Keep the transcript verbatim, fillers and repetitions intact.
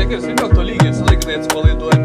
tiek ir sveikiau to lygį, visą laiką tai atsipalaiduoja.